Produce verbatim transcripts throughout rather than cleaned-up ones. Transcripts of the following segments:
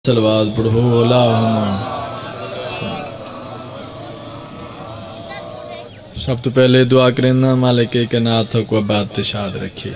صلوات پڑھو اللہم سب تو پہلے دعا کرنا مالک کائنات کو آباد شاد رکھے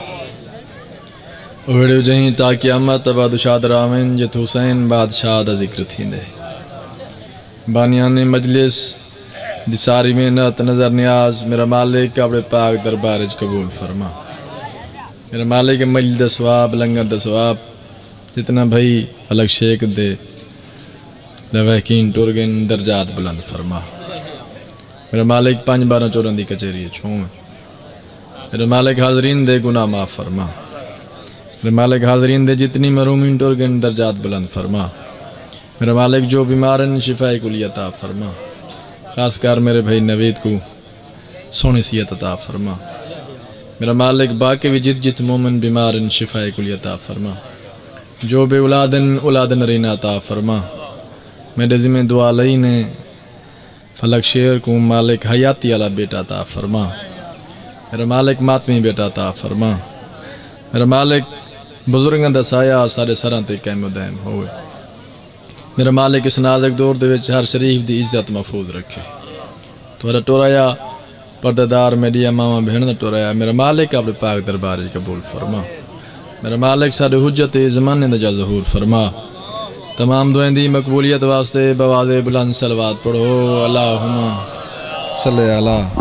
ویڈیو جہیں تا قیامت بادشاہ رامن جت حسین بادشاہ دا ذکر تھی دے بانیان مجلس دی ساری محنت نظر نیاز میرا مالک اپنے پاک دربارج قبول فرما میرا مالک مجل دا ثواب لنگر دا ثواب جتنا بھائی الگ شیک دے لوحکین ٹورگن درجات بلند فرما میرا مالک پانچ بارہ چورن دی کچھری چھوں میرا مالک حاضرین دے گناہ معاف فرما میرا مالک حاضرین دے جتنی مرومین ٹورگن درجات بلند فرما میرا مالک جو بیمارن شفاء کلی عطا فرما خاص کر میرے بھائی نوید کو سونی صحت عطا فرما میرا مالک باقی بھی جت جت مومن بیمارن شفاء کلی عطا فرما جو بے اولادن اولادن رینا عطا فرما میرے ذمہ دعا لئی نے فلک شیر کو مالک حیاتی علا بیٹا عطا فرما میرا مالک ماتمی بیٹا عطا فرما میرا مالک بزرگاں دا سایہ سارے سران تے قائم و دائم ہوئے میرا مالک اس نازک دور دے وچ ہر شریف دی عزت محفوظ رکھے تورا ٹورایا پردہ میڈیا ماما بہن دا ٹورایا میرا مالک اپنے پاک درباری قبول فرما میرا مالک سارے حجت زمانے دا جا ظہور فرما تمام دعائیں دی مقبولیت واسطے بواز بلند صلوات پڑھو اللہم صلی اللہ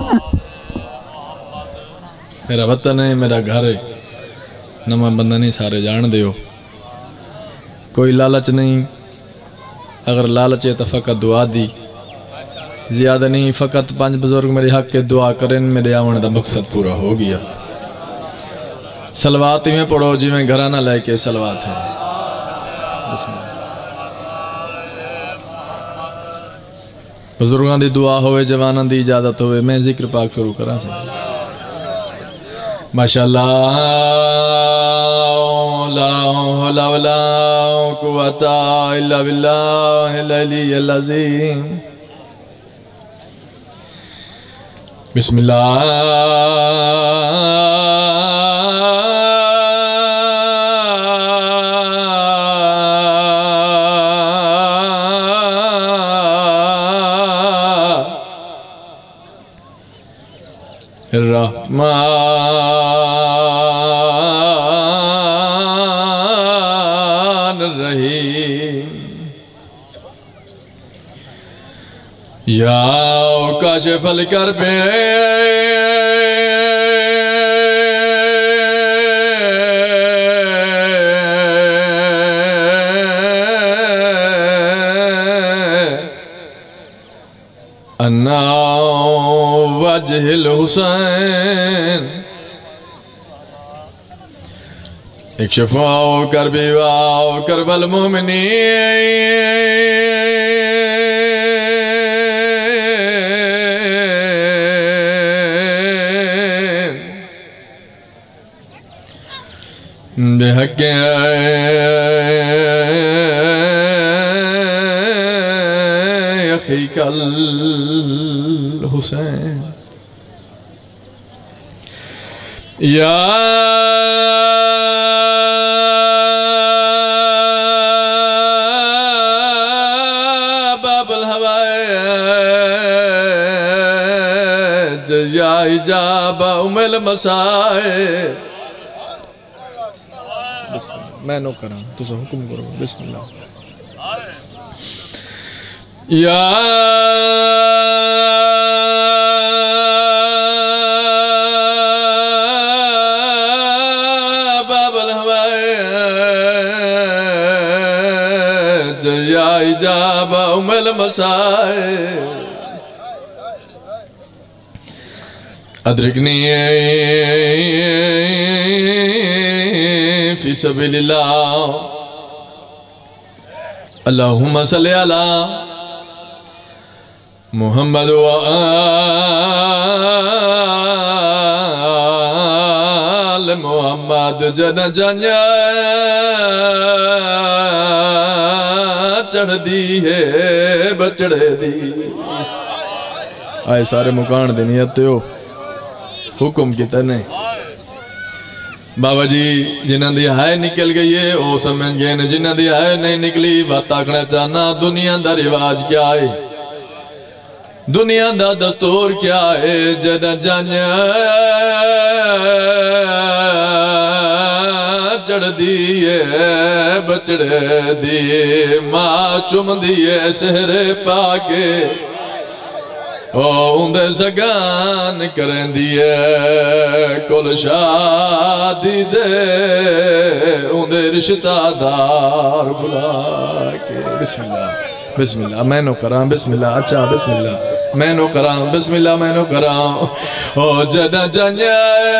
میرا وطن ہے میرا گھر ہے نمہ بندہ نہیں سارے جان دیو کوئی لالچ نہیں اگر لالچ ہے تو فقط دعا دی زیادہ نہیں فقط پانچ بزرگ میرے حق کے دعا کریں میرے آمن دا مقصد پورا ہو گیا سلوات میں پڑھو جی میں گھرانہ لے کے سلوات ہے بسم اللہ بزرگان دی دعا ہوئے جوانان دی اجازت ہوئے میں ذکر پاک شروع کرا سے ماشاءاللہ لا حول ولا قوت الا باللہ العلی العظیم بسم اللہ الرحمن الرحیم یا کاشف الکرب انا وجہ الحسین ایک شفاء کربی واو کرب المومنین بحق اخیک الحسین یا باب الحوائج یا اجاب ام المسائل میں نو کرام تو سے حکم کرو بسم اللہ یا باب الحوائج یا اجاب ام المسائل ادرکنی فی سبیل اللہ اللہم صلی اللہ محمد و آل محمد جن جنیا چڑھ دی ہے بچڑے دی آئے سارے مکان دینیت ہو حکم کی تنے بابا جی جنہ دی ہائے نکل گئی ہے وہ سمجھ گئے نے جنہ دی ہائے نہیں نکلی بات آکھنا چاہنا دنیا دا رواج کیا ہے دنیا دا دستور کیا ہے جدہ جانیا چڑھ دیئے بچڑے دیئے ماں چم دیئے سہرے پاکے اوندے سگان کریں دیئے کل شادی دے اوندے رشتہ دار بلا کے بسم اللہ بسم اللہ میں نو کرام بسم اللہ اچھا بسم اللہ میں نو کرام بسم اللہ میں نو کرام او جدہ جانیا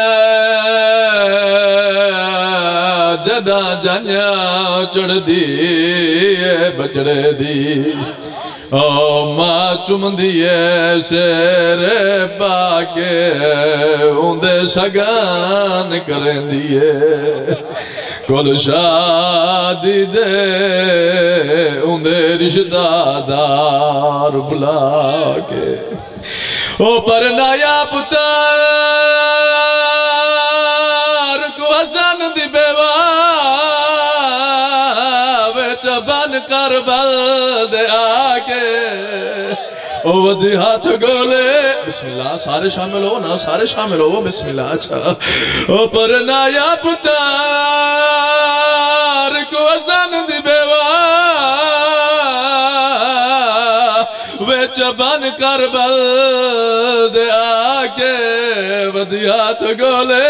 جدہ جانیا چڑھ دیئے بچڑے دی او ماں چم دیئے سیرے پاکے اوندے سگان کریں دیئے کل شادی دے اوندے رشتہ دار بلا کے او پر نایا پتار کو حسن دی بیوہ بن کربل دے آکے او ودی ہاتھ گولے بسم اللہ سارے شامل ہو نا سارے شامل ہو بسم اللہ اچھا او پر نایا پتار کو ازن دی بیوہ ویچ بن کربل دے آکے ودی ہاتھ گولے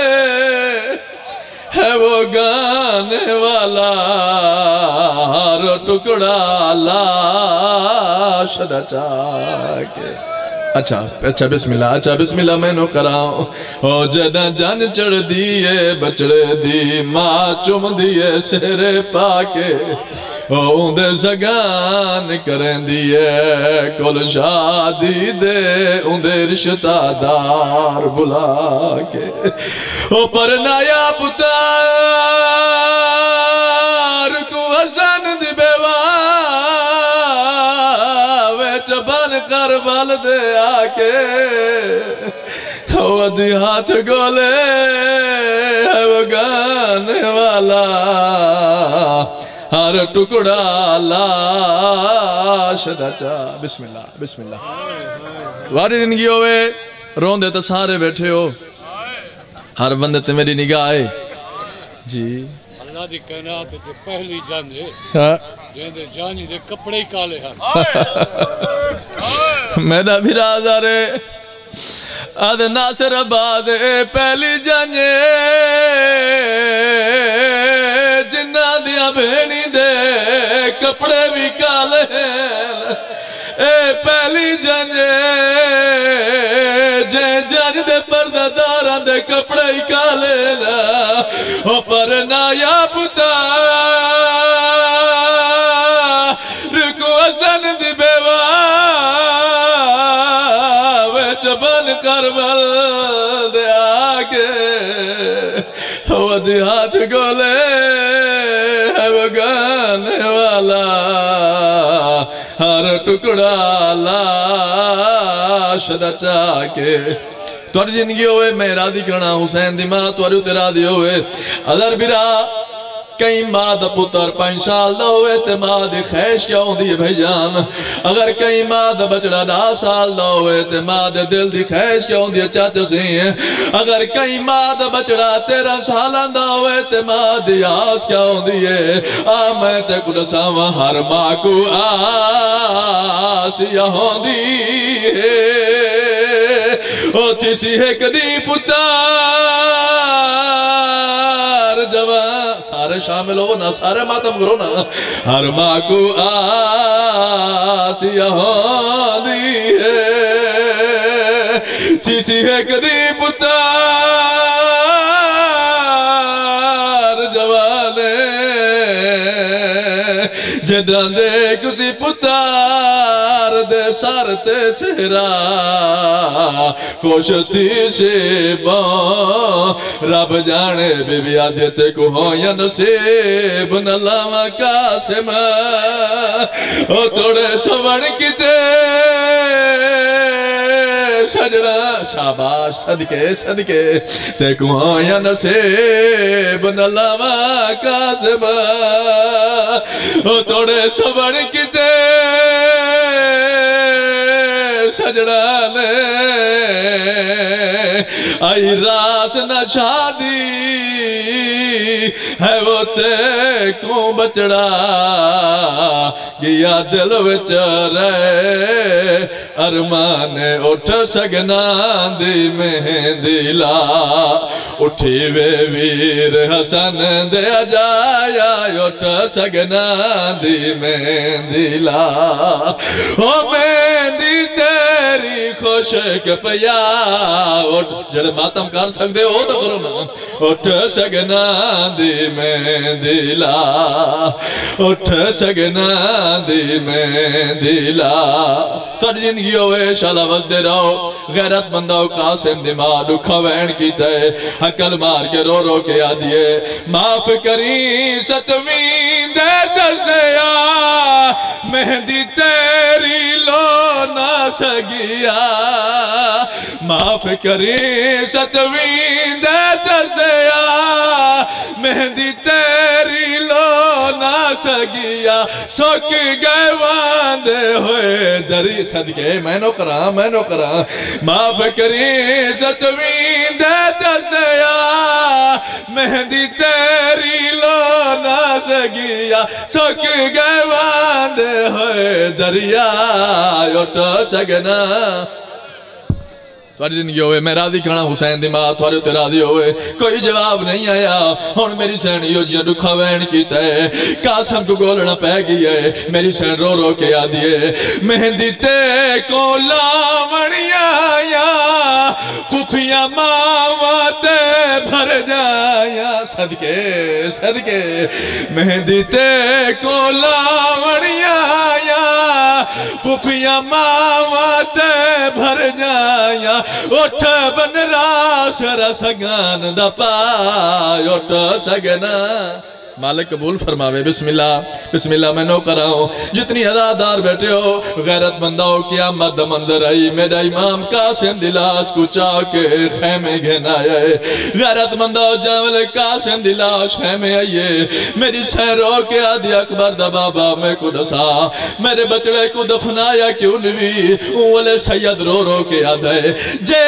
ہے وہ گانے والا ہر ٹکڑا لاش دا چاکے اچھا اچھا بسم اللہ اچھا بسم اللہ میں نو کراؤں او جدہ جان چڑھ دیئے بچڑے دی ماں چم دیئے سہرے پاکے اوندے سگان کریں دیئے کل شادی دے اوندے رشتہ دار بلا کے او پر نایا پتار کو حسن دی بیوہ ویچ بن کربل دے آکے او دی ہاتھ گولے ہے وہ گانے والا ہر ٹکڑا لاش دا چا بسم اللہ بسم اللہ واری زندگی ہوئے رون دے تو سارے بیٹھے ہو ہر بندے تے میری نگاہ آئے جی اللہ دی کائنات تے پہلی جان دے جن دے جانی دے کپڑے ہی کالے ہیں میرا بھی رازہ رے آدھ ناصر آباد پہلی جانے جنہ دیا بھینی دے کپڑے بھی کالے اے پہلی جانے جے جان دے پردہ داران دے کپڑے ہی کالے او پر نایا پتار کو حسن دی بیوہ بن کربل دے آگے وہ دی ہاتھ گولے ہے وہ گانے والا ہر ٹکڑا لاش دا چاکے تواری زندگی ہوئے میں راضی کرنا حسین دی ماں تواری تے راضی ہوئے ادھر بیرا کئی ماں دا پتر پانچ سال دا ہوئے تے ماں دی خیش کیا ہوں دی بھائی جان اگر کئی ماں دا بچڑا نا سال دا ہوئے تے ماں دے دل دی خیش کیا ہوں دی چاچا سی اگر کئی ماں دا بچڑا تیرہ سالان دا ہوئے تے ماں دی آس کیا ہوں دی آ میں تے کل ساما ہر ماں کو آس یا ہوں دی او تیسی ہے کدی پتار جوان سارے شامل ہو نا سارے ماتم کرو نا ہر ماں کو آسیہ ہوندی ہے تیسی ہے کدی پتار جوانے جدان دے کسی پتار دے سارتے سہرا کوشتی سے بان رب جانے بی بی آدیتے کو ہوں یا نصیب نلاما قاسم او توڑے سوڑ کی تے سجنا شاباش صدقے صدقے تے کو یا نصیب نہ لاوا قاسم او توڑے سبڑ کتے سجنا نے آئی راس نہ شادی ہے وہ تے کو بچڑا گیا دل وچ رہے ارمان اٹھ سگنا دی مہندی لا اٹھی وے ویر حسن دے جایا اٹھ سگنا دی مہندی لا او مہندی تیری خوش کے پیا اٹھ جڑے ماتم کر سکتے ہو تو کرو نا اٹھ سگنا دی مہندی لا اٹھ سگنا دی مہندی لا تر زندگی ہوئے شالا وقت دے رہو غیرت مندہ قاسم دماغ دکھا وین کی تے حقل مار کے رو رو کے آدھئے معاف کری ستویں دے دسیا مہندی تیری لو نہ سگیا معاف کری ستویں دے دسیا مہندی تیری لو نہ سگیا سوک گئے واندے ہوئے دری صدقے میں نو کراں میں نو کراں معاف کری ستویں دے دسیا مہندی تیری لو نہ سگیا سوک گئے واندے ہوئے دریا اٹھ سگنا تھوڑی زندگی ہوئے میں راضی کھڑا حسین دی ماں تھوڑے تے راضی ہوئے کوئی جواب نہیں آیا ہون میری سین یو جی دکھا وین کیتا ہے قاسم کو گولنا پہ گئی ہے میری سین رو رو کے آدھئے مہندی تے کو لاونی آیا پھوپیاں ماں تے بھر جایا صدقے صدقے مہندی تے کو لاونی آیا پھوپیاں ماں تے بھر جایا اٹھ بن راس رسگان دا پائے اٹھ سگنا مالک قبول فرماوے بسم اللہ بسم اللہ میں نو کراؤں جتنی عزادار بیٹھے ہو غیرت منداؤ قیامت دا منظر آئی میرا امام قاسم دلاش کو چاکے خیمے گھن آئے غیرت منداؤ جاول قاسم دلاش خیمے آئیے میری سین رو کے آدھی اکبر دا بابا میں کو نسا میرے بچڑے کو دفنایا کیوں نوی اولے سید رو رو کے آدھے جے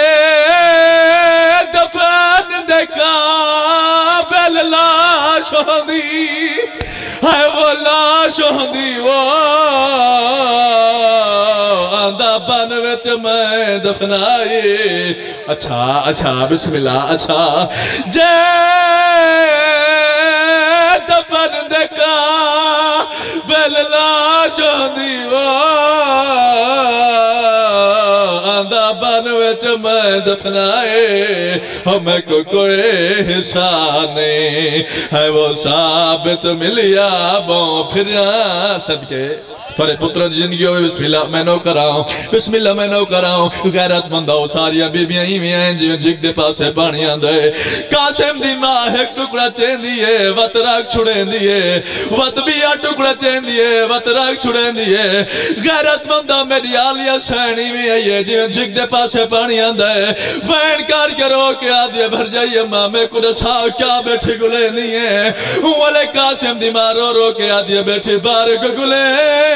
دفن دکا بل لاش ہوندی ہے وہ لاش ہوندی وہ آندہ بن وچ میں دفنائی اچھا اچھا بسم اللہ اچھا جے دفن دکا بل لاش ہوندی وہ آندہ بن وچ میں دفنائے ہمیں کو کوئی حصہ نہیں ہے وہ ثابت ملیا بوں پھریاں صدقے تھوڑے پتروں دی زندگی ہوئے بسم اللہ میں نو کراؤں بسم اللہ میں نو کراؤں غیرت منداؤ ساریاں بیبیاں ہی میں ہیں جو جگ دے پاسے بانیاں دے قاسم دی ماں ایک ٹکڑا چین دیئے وط راک چھڑین دیئے وط بیا ٹکڑا چین دیئے وط راک چھڑین دیئے غیرت مندہ میری آلیہ سینی میں ہے جو جگ دے پاسے بانیاں دے وین کار کے رو کے آدھے بھر جائیے ماں میں کڑا سا کیا بیٹھے گلے دیئے والے قاسم دی ماں رو رو کے آدھے بیٹھے بارک گلے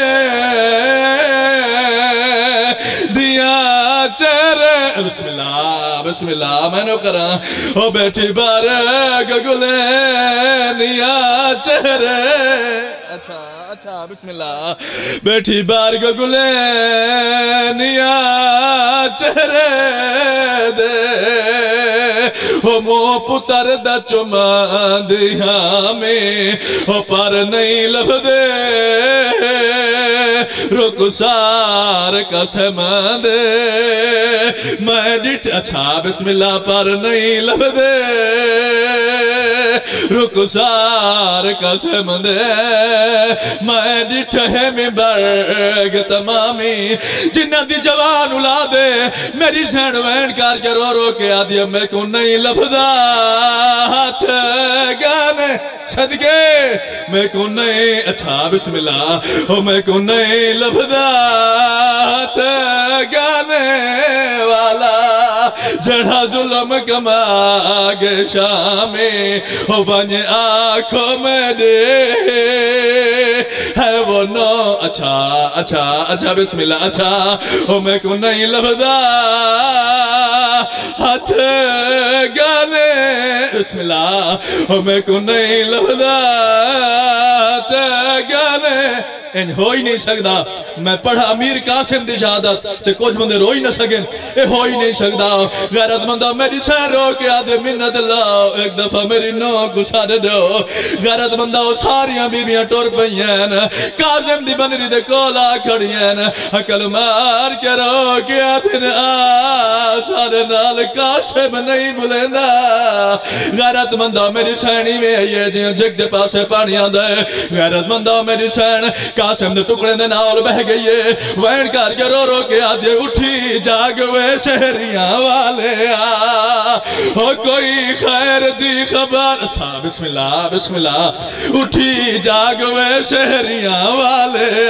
دیا چہرے بسم اللہ بسم اللہ میں نو کراں او بیٹھی بارک گلے دیا چہرے اچھا اچھا بسم اللہ بیٹھی بارک گلے دیا چہرے دے او مو پتر دا چمان دیا میں او پر نہیں لب دے رکسار قسم دے میں ڈٹ اچھا بسم اللہ پر نہیں لب دے رخسار قسم دے میں ڈٹھے میں برگ تمامی جنہ دی جوان الا دے میری سین وین کار کے رو رو کے آدیا میں کو نہیں لفظا ہاتھ گانے صدقے میں کو نہیں اچھا بسم اللہ ہو میں کو نہیں لفظات گانے والا جڑا ظلم کما گے شامی ہو بنی آنکھوں میں دے ہے وہ نو اچھا اچھا اچھا بسم اللہ اچھا ہو میں کو نہیں لفظات گانے بسم اللہ ہو میں کو نہیں لفظات گانے انج ہو ہی نہیں سکتا میں پڑھا امیر قاسم دی شہادت تے کچھ بندے رو ہی نہ سکیں اے ہو ہی نہیں سکتا غیرت مندہ میری سین رو کے آدھے منت اللہ ایک دفعہ میری نو کو سارے دو غیرت مندہ وہ ساریاں بیبیاں ٹور پہین قاسم دی بنری دے کولا کھڑین حکل مار کے رو کے آدھے آ سارے نال قاسم نہیں بلندہ غیرت مندہ میری سینی میں یہ جیوں جگ دے پاسے پانی آندھے غیرت مندہ میری سین قاسم دے ٹکڑے دے ناول بہ گئیے وین کر کے رو رو کے آدھے اٹھی جاگ وے شہریاں والے آ ہو کوئی خیر دی خبر بسم اللہ بسم اللہ اٹھی جاگ وے شہریاں والے آ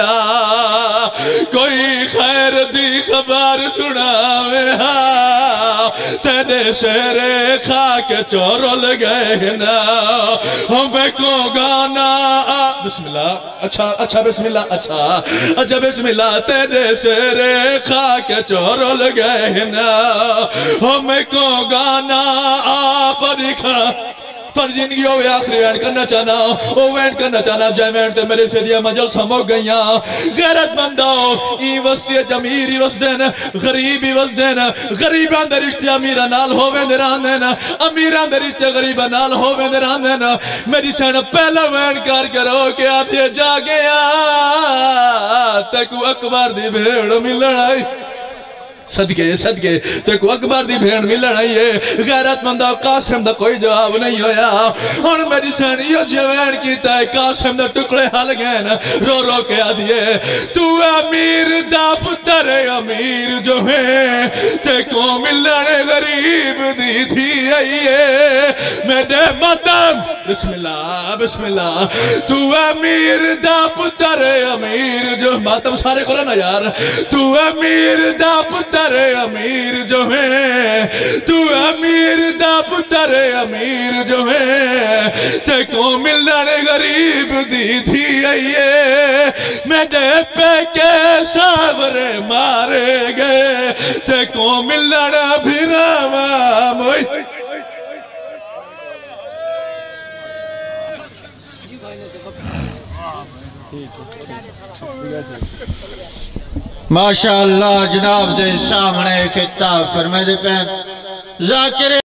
کوئی خیر دی خبر سناوے ہاں تیرے شہر خاک چورل گئے نا ہمیں کو گانا بسم اللہ اچھا اچھا بسم اللہ اچھا اچھا بسم اللہ تیرے شہر خاک چورل گئے نا ہمیں کو گانا آپ رکھا پر زندگی ہوئے آخری وین کرنا چاہنا او وین کرنا چاہنا جائے وین تے میرے سے دیا مجل سمو گئیاں غیرت مندہ ای وستی جمیر ای وسط دین غریب ای وسط دین غریبان در اشتی امیرہ نال ہوئے دران دین امیران در اشتی غریبہ نال ہوئے دران دین میری سین پہلا وین کار کرو کہ آدھے جا گیا تکو اکبر دی بھیڑ میں لڑائی صدقے صدقے تو ایک اکبر دی بھیڑ میں لڑائیے غیرت مندہ قاسم دا کوئی جواب نہیں ہویا اور میری سینیو جوین کیتا ہے قاسم دا ٹکڑے حل گئے رو رو کے آدھئے تو امیر دا پتر امیر جو ہے تے کو ملنے غریب دی تھی آئیے میرے ماتم بسم اللہ بسم اللہ تو امیر دا پتر امیر جو ماتم سارے کو رہنا یار تو امیر دا پتر امیر جو ہے تو امیر دا پتر امیر جو ہے تے کو ملنے غریب دی تھی آئیے میرے پہ کے سابرے مارے گئے تے کو ملنے بھی رام ہوئی ماشاءاللہ جناب دے سامنے کتاب فرمائے دے پین ذاکر